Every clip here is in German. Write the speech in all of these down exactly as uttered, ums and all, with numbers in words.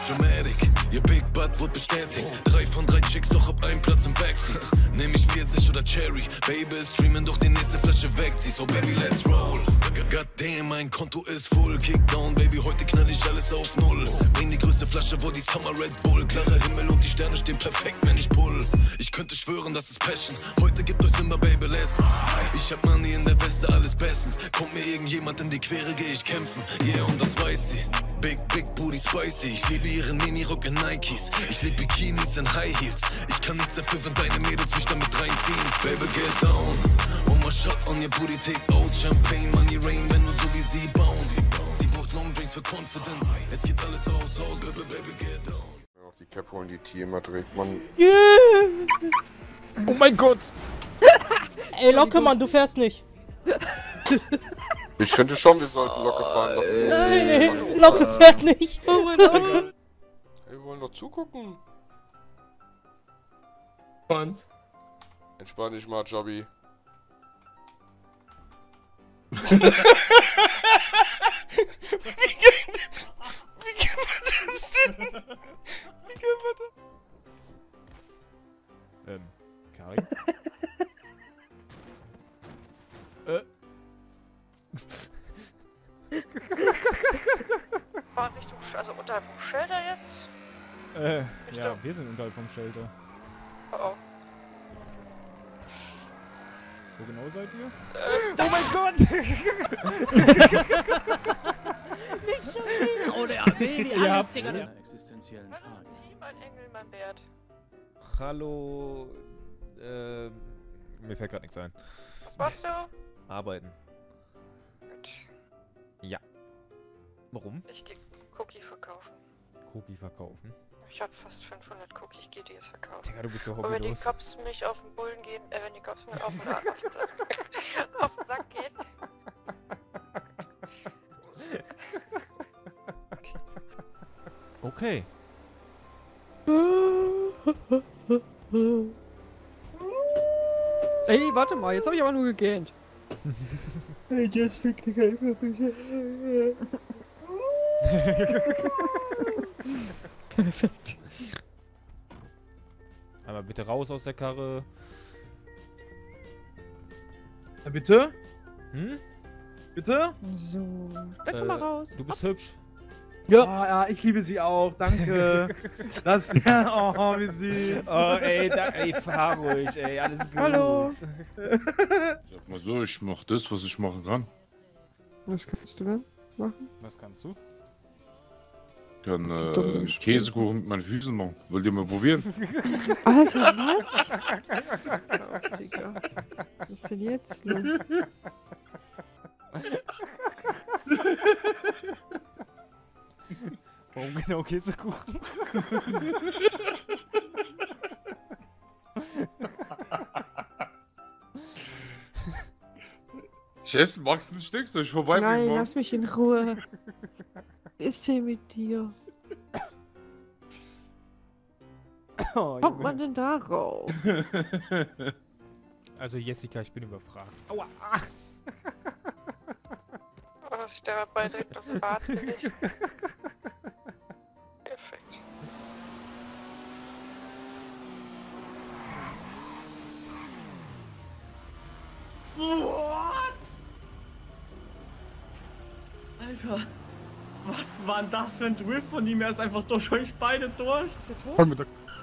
Dramatic, ihr Big Butt wurde bestätigt. Drei von drei Chicks, doch hab einen Platz im Backseat. Nehm ich Pfirsich oder Cherry, Baby, streamen doch die nächste Flasche wegzieh. So Baby, let's roll. Goddamn, mein Konto ist full. Kickdown, Baby, heute knall ich alles auf Null. Bring die größte Flasche, wo die Summer Red Bull. Klarer Himmel und die Sterne stehen perfekt, wenn ich pull. Ich könnte schwören, das ist Passion. Heute gibt euch immer Baby Lessons. Ich hab Money in der Weste, alles bestens. Kommt mir irgendjemand in die Quere, geh ich kämpfen. Yeah, und das weiß sie. Big, big booty spicy. Ich liebe ihren Mini-Rock in Nikes. Ich lieb Bikinis in High Heels. Ich kann nichts dafür, wenn deine Mädels mich damit reinziehen. Baby, get down. One more shot on your booty, take aus. Champagne, Money, Rain, wenn du so wie sie bounce. Sie braucht Long Drinks für Confidence. Es geht alles aus, aus, baby, baby, get down. Auch die Cap holen, die T immer trägt, man. Yeah. Oh mein Gott! Ey, Locke, Mann, du fährst nicht. Ich finde schon, wir sollten Locke fahren lassen. Nein, Locke fährt nicht. Oh mein Gott. Wir wollen doch zugucken. Und? Entspann dich mal, Jobby. Wie können wir das denn? Wie können wir das? Ähm, Karin? äh. Fahren Richtung, also unterhalb vom Shelter jetzt? Äh, ja, wir sind unterhalb vom Shelter. Oh oh. Wo genau seid ihr? Äh, oh mein Gott! Nicht schon wieder! Oh, der will die alles, Digga. Ja. Existenziellen Frage. Mein Engel, mein Bert. Hallo, äh, mir fällt gerade nichts ein. Was machst du? Arbeiten. Gut. Ja. Warum? Ich geh Cookie verkaufen. Cookie verkaufen. Ich hab fast fünfhundert Cookie, ich geh die jetzt verkaufen. Digga, du bist so Und wenn die hobbylos. Cops mich auf den Bullen gehen, äh, wenn die Cops mir auf den, auf den, Sack, auf den Sack gehen. Okay. Ey, warte mal, jetzt habe ich aber nur gegähnt. Jetzt fick dich einfach bitte. Perfekt. Einmal bitte raus aus der Karre. Ja, bitte? Hm? Bitte? So, dann komm Äh, mal raus. Du bist hübsch. Ja. Oh, ja, ich liebe sie auch, danke. Das, ja, oh, wie süß. Oh, ey, da, ey, fahr ruhig, ey, alles gut. Hallo. Sag mal so, ich mach das, was ich machen kann. Was kannst du denn machen? Was kannst du? Ich kann Das ist äh, dumm. Käsekuchen mit meinen Füßen machen. Wollt ihr mal probieren? Alter, was? Oh, Digga. Was ist denn jetzt los? Warum genau Käsekuchen? Ich esse, magst du ein Stück? Soll ich vorbeibringen? Nein, morgen? lass mich in Ruhe. Was ist denn mit dir? Oh, Kommt man denn darauf? Also Jessica, ich bin überfragt. Aua! Ah. Oh, dass ich dabei direkt auf den Bart gelegt. Perfekt. What? Alter, was war denn das für ein Drift von ihm? Er ist einfach durch euch beide durch. Ist der tot?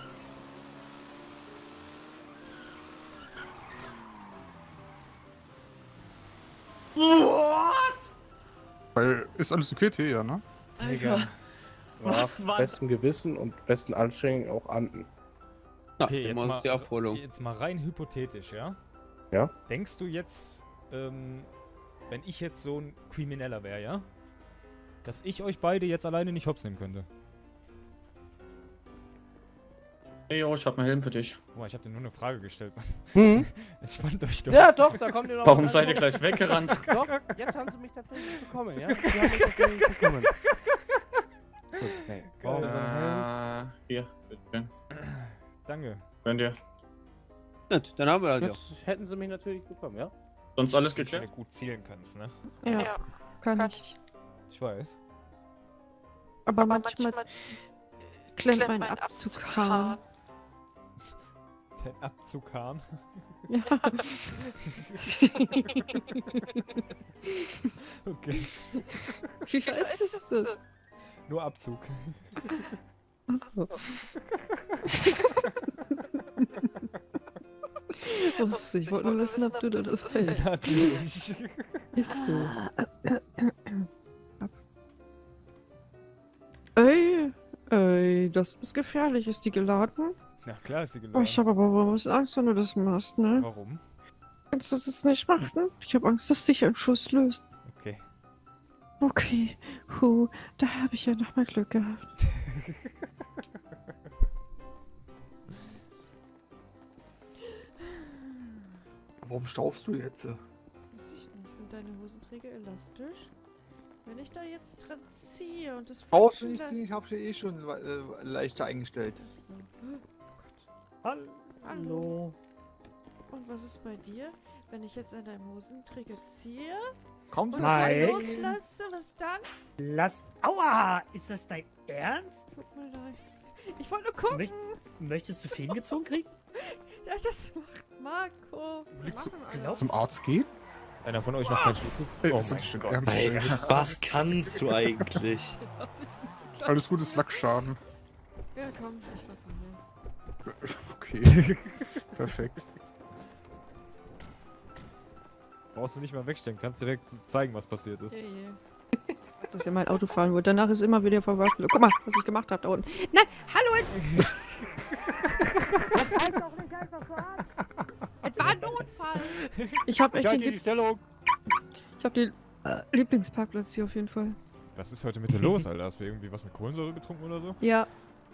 What? Weil ist alles okay, T, ja, ne? Alter, was war bestem Gewissen und besten Anstrengungen auch an. Okay, jetzt mal, jetzt mal rein hypothetisch, ja? Ja? Denkst du jetzt, ähm, wenn ich jetzt so ein Krimineller wäre, ja? Dass ich euch beide jetzt alleine nicht hops nehmen könnte? Hey, yo, ich hab einen Helm für dich. Guck mal, ich hab dir nur eine Frage gestellt, Mann. Hm? Entspannt euch doch. Ja, doch, da kommt ihr noch. Warum seid ihr gleich weggerannt? Doch, jetzt haben sie mich tatsächlich bekommen, ja? Sie haben mich tatsächlich bekommen. Gut, nee. Brauchen wir so einen Helm? Äh, hier, bitte. Danke. Könnt ihr. Gut, dann haben wir das ja. Jetzt hätten sie mich natürlich bekommen, ja? Sonst alles Wenn du geklärt? gut zielen kannst, ne? Ja, Ja, kann kann ich. ich. Ich weiß. Aber Aber manchmal... manchmal Klemmt meinen Abzughahn. Den Abzughahn? Ja. Okay. Wie heißt das denn? Nur Abzug. Achso. Wusste, ich wollte nur wissen, ob du das fällst. Natürlich. Ist so. Ey, ey, das ist gefährlich. Ist die geladen? Na klar ist die Oh, geladen. ich habe aber wohl was Angst, wenn du das machst, ne? Warum? Kannst du das nicht machen? Ich habe Angst, dass sich ein Schuss löst. Okay. Okay, huh, da habe ich ja noch mal Glück gehabt. Warum staufst du jetzt? Weiß ich nicht, sind deine Hosenträger elastisch? Wenn ich da jetzt dran ziehe und das Brauchst du flutschen nicht lasse- ziehen, ich habe sie eh schon äh, leichter eingestellt. Hallo. Hallo. Und was ist bei dir? Wenn ich jetzt an deinem Hosenträger ziehe Komm, und Nein. loslasse, was dann? Lass. Aua! Ist das dein Ernst? Tut mir leid. Ich wollte nur gucken. Möcht, möchtest du Fäden gezogen kriegen? Ja, das macht Marco. So Willst du machen alle. zum Arzt gehen? Einer von euch noch kein Schlüssel? Ey, Oh ist mein das schon Gott. ernst? Ey, was kannst du eigentlich? Alles gut, ist Lackschaden. Ja, komm, ich lasse ihn hier. Okay. Perfekt. Brauchst du nicht mal wegstellen, kannst direkt zeigen, was passiert ist. Yeah, yeah. Dass er mein Auto fahren wird. Danach ist immer wieder verwaschen. Guck mal, was ich gemacht habe da unten. Nein, hallo! Das reicht doch nicht einfach so an. Es war ein Notfall. Ich habe echt Ich den, halte die Lieb Stellung. ich hab den äh, Lieblingsparkplatz hier auf jeden Fall. Was ist heute mit dir los, Alter? Hast du irgendwie was mit Kohlensäure getrunken oder so? Ja.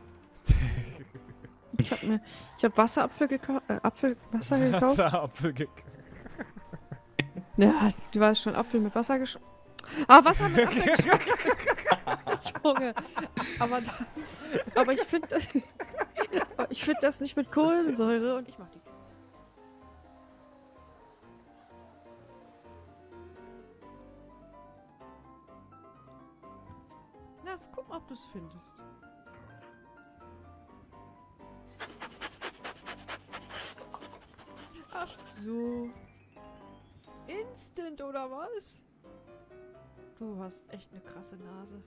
Ich habe mir, ich habe Wasserapfel gekauft, äh, Apfel, Wasser gekauft. Wasserapfel gekauft. Ja, du weißt schon, Apfel mit Wasser gesch... Ah, Wasser mit Apfel geschmeckt. Junge. Aber, da, aber ich finde das... Ich finde das nicht mit Kohlensäure und ich mach die... Na, guck mal, ob du es findest. Ach so. Instant oder was? Du hast echt eine krasse Nase.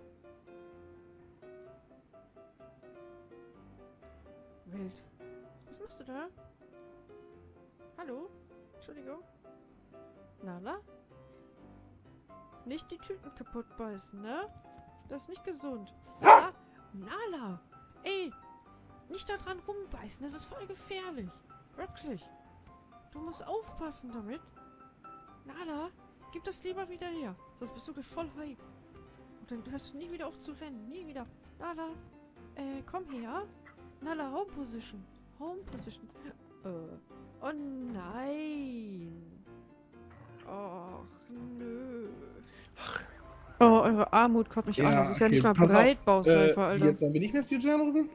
Wild. Was machst du da? Hallo? Entschuldigung. Nala? Nicht die Tüten kaputt beißen, ne? Das ist nicht gesund. Nala? Nala! Ey! Nicht da dran rumbeißen, das ist voll gefährlich. Wirklich. Du musst aufpassen damit. Nala, gib das lieber wieder her. Sonst bist du gleich voll high. Und dann hörst du nie wieder auf zu rennen. Nie wieder. Nala, äh, komm her. Nala, Home Position. Home Position. Äh, oh nein. Och, nö. Oh, eure Armut kotzt mich Ja, an. Das ist ja okay, nicht mal pass auf. Breitbaushilfe, Äh, Alter. Jetzt sollen wir nicht mehr C J anrufen?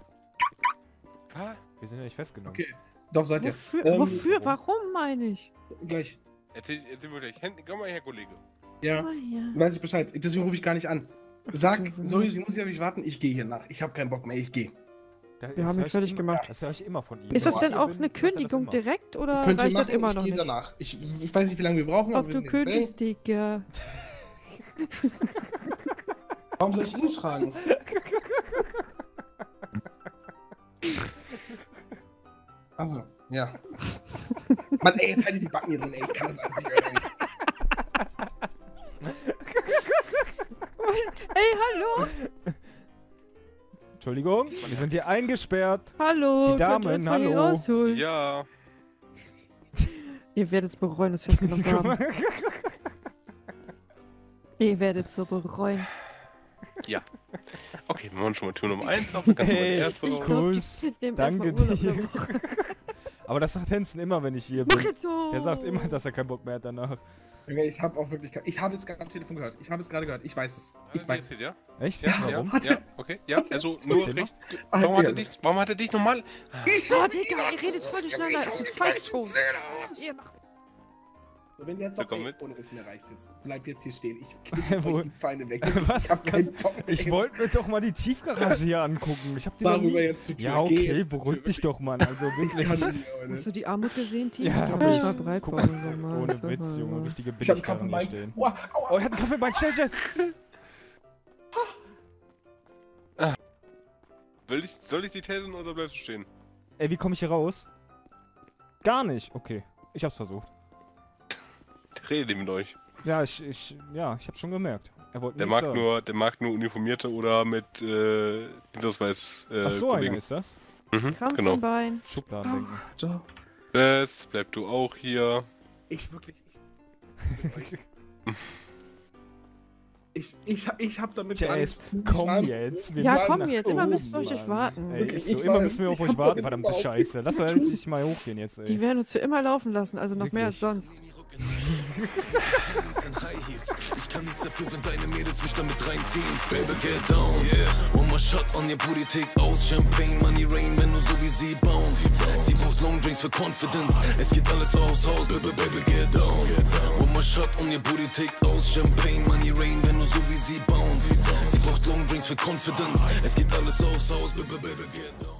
Wir sind ja nicht festgenommen. Okay. Doch, seid ihr. Wofür? Ähm, Wofür? Warum meine ich? Gleich. Erzähl, erzähl mir gleich. Komm mal her, Kollege. Ja, Ah, ja. weiß ich Bescheid. Deswegen rufe ich gar nicht an. Sag, sorry, sie muss ja auf mich warten. Ich gehe hier nach. Ich habe keinen Bock mehr. Ich gehe. Wir haben ihn fertig gemacht. Das höre ich immer von ihm. Ist das Wenn denn ich auch hier eine bin, sagt er das Kündigung immer. direkt oder Könnt ihr reicht das machen, immer ich noch gehe nicht? danach. Ich, ich weiß nicht, wie lange wir brauchen. aber Ob wir du sind in kündigst, Digga. Warum soll ich ihn fragen? Also, ja. Mann, ey, jetzt haltet die Backen hier drin, ey. Ich kann das einfach nicht hören. Ey, hallo! Entschuldigung, wir sind hier eingesperrt. Hallo, Die könnt ihr Damen, uns mal hier hallo. rausholen? Ja. Ihr werdet es bereuen, es festgenommen zu haben. Ihr werdet es so bereuen. Ja. Okay, wir machen schon mal Tür Nummer eins auf. Dann kannst du mal die Hey, erste raus. Kuss. Nehmt Danke erst mal Urlaub dir. eine Woche. Aber das sagt Henson immer, wenn ich hier Mach bin. jetzt so. Der sagt immer, dass er keinen Bock mehr hat danach. Okay, ich habe auch wirklich. Ich habe es gerade am Telefon gehört. Ich habe es gerade gehört. Ich weiß es. Ich weiß es. Ja? Echt? Ja, Warum? ja, Hat ja, er? okay. Ja, also nur Erzähl mal. recht. Warum hat er dich, warum hat er dich normal? Oh, Digga, ihr redet voll durcheinander. Zwei schon. Ihr macht... So, wenn jetzt So, noch, komm ey, mit. ohne Witz, mir reicht's jetzt. Bleibt jetzt hier stehen. Ich knick Wo- euch die Pfeine weg. Was? Ich hab keinen Bock mehr. Ich wollte mir doch mal die Tiefgarage hier angucken. Ich hab die noch Darüber nie... jetzt zur Tür. Ja, Geh okay, jetzt zur beruhig Tür. dich doch, Mann. Also wirklich. Kann ich nicht, Leute. Hast du die Armut gesehen, Team? Ja, ich hab hab ich. nicht mal breit Guck bauen, mal, ohne Witz, Junge. Richtige Ich hab einen Billigkarren Kampf im hier Bein. stehen. Aua, aua. Oh, er hat einen Kampf im Bein. Schnell, Jess! Will ich, soll ich die tasern oder bleibst du stehen? Ey, wie komme ich hier raus? Gar nicht. Okay, ich hab's versucht. Rede mit euch. Ja, ich, ich, ja, ich hab's schon gemerkt. Er wollte Der nichts mag sagen. nur, der mag nur Uniformierte oder mit äh, Dienstausweis. Äh, Ach, so einer Kollegen. ist das? Mhm, Krampf genau. im Bein. Schubladendenken. So. Jess, bleib du auch hier. Ich wirklich. Ich, ich, ich, ich hab damit gar Jess, nichts zu tun. komm Mann. jetzt. Wir Ja, müssen komm nach jetzt. Immer oben, müssen wir auf euch Mann. warten. Ey, Wirklich, ist so, ich immer weiß, müssen wir auf ich euch hab warten, damit verdammte überhaupt Scheiße. nichts Lass zu doch tun. endlich mal hochgehen jetzt, ey. Die werden uns für immer laufen lassen, also noch mehr als Wirklich. sonst. Ich kann nichts dafür, wenn deine Mädels mich damit reinziehen. Baby, get down, yeah. One more shot on your booty, take aus. Champagne, money, rain, wenn du so wie sie bounce. Sie braucht Long Drinks für Confidence. Es geht alles aufs Haus, baby, baby, get down. One more shot on your booty, take aus. Champagne, money, rain, wenn du so wie sie bounce. Sie braucht Long Drinks für Confidence. Es geht alles aufs Haus, baby, baby, get down.